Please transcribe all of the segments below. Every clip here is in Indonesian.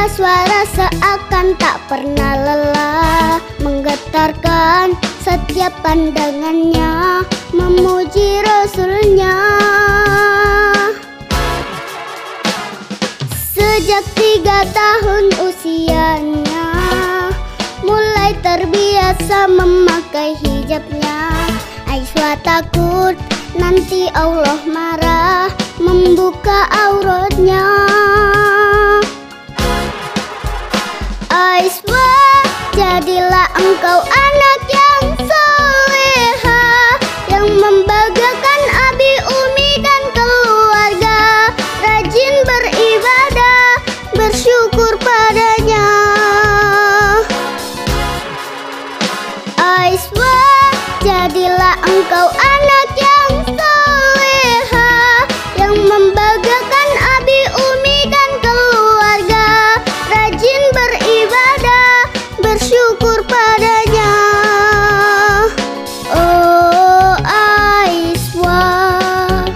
suara seakan tak pernah lelah, menggetarkan setiap pandangannya, memuji Rasulnya. Sejak 3 tahun usianya, mulai terbiasa memakai hijabnya. Aisyah takut nanti Allah marah, membuka auratnya. Aisyah, jadilah engkau anak yang soleha, yang membanggakan abi, umi dan keluarga, rajin beribadah, bersyukur padanya. Aisyah, jadilah engkau anak yang soleha, yang membanggakan abi, umi dan keluarga, rajin beribadah, bersyukur padanya. Oh Aisyah.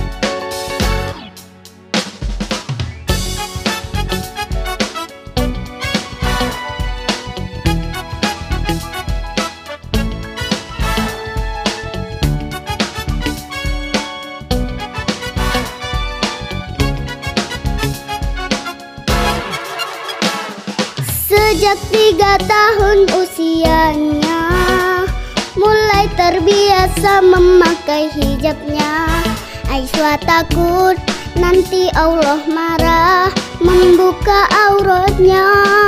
Sejak 3 tahun usianya, mulai terbiasa memakai hijabnya. Aisyah takut nanti Allah marah, membuka auratnya. Aisyah, jadilah engkau anak yang soleha, yang membanggakan abi, umi dan keluarga, rajin beribadah, bersyukur padanya. Oh Aisyah. Sejak 3 tahun usianya, mulai terbiasa memakai hijabnya. Aisyah takut nanti Allah marah, membuka auratnya. Aisyah, jadilah engkau anak yang soleha, yang membanggakan abi, umi dan keluarga, rajin beribadah, bersyukur padanya.